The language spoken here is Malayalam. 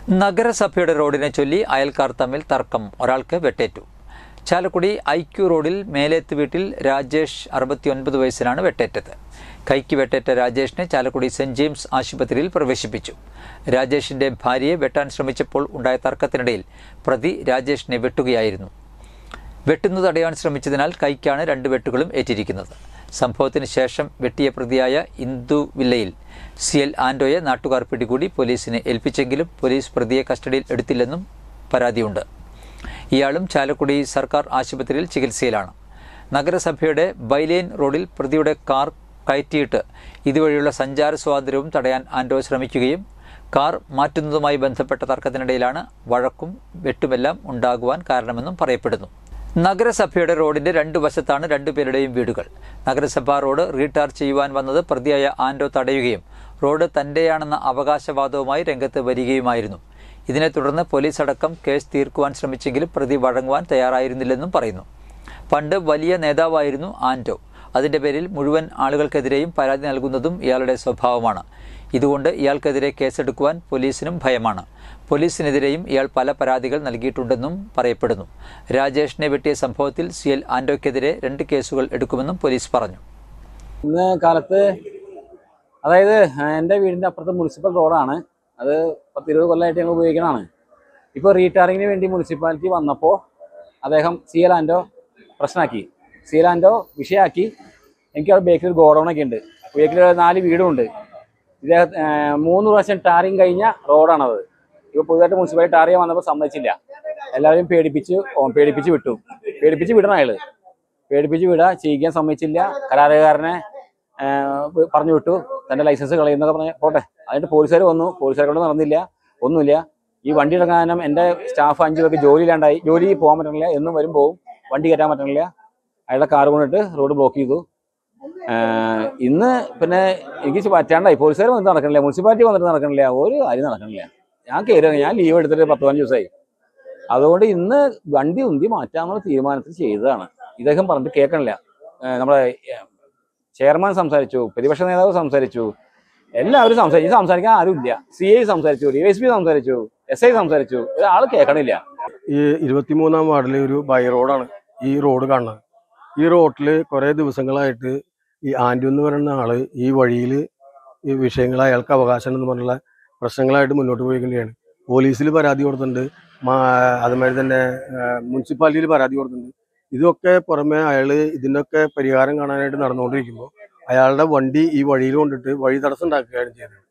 നഗരസഭയുടെ റോഡിനെ ചൊല്ലി അയൽക്കാർ തമ്മിൽ തർക്കം, ഒരാൾക്ക് വെട്ടേറ്റു. ചാലക്കുടി ഐക്യു റോഡിൽ മേലേത്ത് വീട്ടിൽ രാജേഷ് 69 വയസ്സിലാണ് വെട്ടേറ്റത്. കൈക്ക് വെട്ടേറ്റ രാജേഷിനെ ചാലക്കുടി സെന്റ് ജെയിംസ് ആശുപത്രിയിൽ പ്രവേശിപ്പിച്ചു. രാജേഷിന്റെ ഭാര്യയെ വെട്ടാൻ ശ്രമിച്ചപ്പോൾ ഉണ്ടായ തർക്കത്തിനിടയിൽ പ്രതി രാജേഷിനെ വെട്ടുകയായിരുന്നു. വെട്ടുന്നു തടയാൻ ശ്രമിച്ചതിനാൽ കൈക്കാണ് 2 വെട്ടുകളും ഏറ്റിരിക്കുന്നത്. സംഭവത്തിന് ശേഷം വെട്ടിയ പ്രതിയായ ഇന്ദുവില്ലയിൽ CL ആൻഡോയെ നാട്ടുകാർ പിടികൂടി പോലീസിനെ ഏൽപ്പിച്ചെങ്കിലും പോലീസ് പ്രതിയെ കസ്റ്റഡിയിൽ എടുത്തില്ലെന്നും പരാതിയുണ്ട്. ഇയാളും ചാലക്കുടി സർക്കാർ ആശുപത്രിയിൽ ചികിത്സയിലാണ്. നഗരസഭയുടെ ബൈലെയിൻ റോഡിൽ പ്രതിയുടെ കാർ കയറ്റിയിട്ട് ഇതുവഴിയുള്ള സഞ്ചാര സ്വാതന്ത്ര്യവും തടയാൻ ആൻഡോ ശ്രമിക്കുകയും കാർ മാറ്റുന്നതുമായി ബന്ധപ്പെട്ട തർക്കത്തിനിടയിലാണ് വഴക്കും വെട്ടുമെല്ലാം ഉണ്ടാകുവാൻ കാരണമെന്നും പറയപ്പെടുന്നു. നഗരസഭയുടെ റോഡിന്റെ 2 വശത്താണ് 2 പേരുടെയും വീടുകൾ. നഗരസഭാ റോഡ് റീടാർ ചെയ്യുവാൻ വന്നത് പ്രതിയായ ആൻഡോ തടയുകയും റോഡ് തന്റെയാണെന്ന അവകാശവാദവുമായി രംഗത്ത് വരികയുമായിരുന്നു. ഇതിനെ തുടർന്ന് പോലീസ് അടക്കം കേസ് തീർക്കുവാൻ ശ്രമിച്ചെങ്കിലും പ്രതി വഴങ്ങുവാൻ തയ്യാറായിരുന്നില്ലെന്നും പറയുന്നു. പണ്ട് വലിയ നേതാവായിരുന്നു ആൻഡോ. അതിന്റെ പേരിൽ മുഴുവൻ ആളുകൾക്കെതിരെയും പരാതി നൽകുന്നതും ഇയാളുടെ സ്വഭാവമാണ്. ഇതുകൊണ്ട് ഇയാൾക്കെതിരെ കേസെടുക്കുവാൻ പോലീസിനും ഭയമാണ്. പോലീസിനെതിരെയും ഇയാൾ പല പരാതികൾ നൽകിയിട്ടുണ്ടെന്നും പറയപ്പെടുന്നു. രാജേഷിനെ വെട്ടിയ സംഭവത്തിൽ CL ആൻഡോയ്ക്കെതിരെ 2 കേസുകൾ എടുക്കുമെന്നും പോലീസ് പറഞ്ഞു. ഇന്ന് കാലത്ത്, അതായത് എൻ്റെ വീടിൻ്റെ അപ്പുറത്ത് മുനിസിപ്പൽ റോഡാണ്. അത് 10-20 കൊല്ലമായിട്ട് ഞങ്ങൾ ഉപയോഗിക്കണതാണ്. ഇപ്പോൾ റീടാറിങ്ങിന് വേണ്ടി മുനിസിപ്പാലിറ്റി വന്നപ്പോൾ അദ്ദേഹം CL ആൻഡോ പ്രശ്നമാക്കി, CL ആൻഡോ വിഷയമാക്കി. എനിക്ക് അവിടെ ബേക്കിൽ ഒരു ഗോഡൗണൊക്കെ ഉണ്ട്. ബേക്കിൽ 4 വീടുമുണ്ട്. ഇദ്ദേഹം 3 പ്രാവശ്യം ടാറിങ് കഴിഞ്ഞ റോഡാണത്. ഇപ്പോൾ പുതുതായിട്ട് മുനിസിപ്പാലിറ്റി ടാർ ചെയ്യാൻ വന്നപ്പോൾ സമ്മതിച്ചില്ല. എല്ലാവരും പേടിപ്പിച്ച് വിട്ടു. പേടിപ്പിച്ച് വിടണം അയാൾ. പേടിപ്പിച്ച് വിടുക, ചെയ്യിക്കാൻ സമ്മതിച്ചില്ല. കരാറുകാരനെ പറഞ്ഞു വിട്ടു. തൻ്റെ ലൈസൻസ് കളയുന്നൊക്കെ പറഞ്ഞ് പോട്ടെ. അതിൻ്റെ പോലീസുകാർ വന്നു. പോലീസുകാരെ കൊണ്ട് നടന്നില്ല, ഒന്നുമില്ല. ഈ വണ്ടി ഇറങ്ങാനും എൻ്റെ സ്റ്റാഫ് 5 പേർക്ക് ജോലിയില്ലാണ്ടായി. ജോലി പോകാൻ പറ്റണില്ല, എന്നും വരും പോവും. വണ്ടി കയറ്റാൻ പറ്റണില്ല. അയാളുടെ കാർ കൊണ്ടിട്ട് റോഡ് ബ്ലോക്ക് ചെയ്തു. ഇന്ന് പിന്നെ എനിക്ക് പറ്റാണ്ടായി. പോലീസുകാർ വന്നിട്ട് നടക്കണില്ല, മുനിസിപ്പാലിറ്റി വന്നിട്ട് നടക്കണില്ല, ഒരു കാര്യം നടക്കണില്ല. ഞാൻ ലീവ് എടുത്തിട്ട് 10-15 ദിവസമായി. അതുകൊണ്ട് ഇന്ന് വണ്ടി ഉന്തി മാറ്റാമെന്നുള്ള തീരുമാനത്തിൽ ചെയ്തതാണ്. ഇദ്ദേഹം പറഞ്ഞിട്ട് കേൾക്കണില്ല. നമ്മുടെ ചെയർമാൻ സംസാരിച്ചു, പ്രതിപക്ഷ നേതാവ് സംസാരിച്ചു, എല്ലാവരും സംസാരിക്കാൻ ആരുമില്ല. CI സംസാരിച്ചു, DSP സംസാരിച്ചു, SI സംസാരിച്ചു, ഒരാൾ കേൾക്കണില്ല. ഈ 23-ാം വാർഡിലെ ഒരു ബൈ റോഡാണ് ഈ റോഡ് കാണുന്നത്. ഈ റോഡിൽ കുറേ ദിവസങ്ങളായിട്ട് ഈ ആൻഡു എന്ന് പറയുന്ന ആള് ഈ വഴിയിൽ ഈ വിഷയങ്ങൾ അയാൾക്ക് അവകാശം എന്ന് പറഞ്ഞുള്ള പ്രശ്നങ്ങളായിട്ട് മുന്നോട്ട് പോയിക്കൊണ്ടിരിക്കുകയാണ്. പോലീസിൽ പരാതി കൊടുത്തിട്ടുണ്ട്, അതുമാതിരി തന്നെ മുനിസിപ്പാലിറ്റിയിൽ പരാതി കൊടുത്തിട്ടുണ്ട്. ഇതൊക്കെ പുറമെ അയാൾ ഇതിനൊക്കെ പരിഹാരം കാണാനായിട്ട് നടന്നുകൊണ്ടിരിക്കുമ്പോൾ അയാളുടെ വണ്ടി ഈ വഴിയിൽ കൊണ്ടിട്ട് വഴി തടസ്സം ഉണ്ടാക്കുകയാണ് ചെയ്തത്.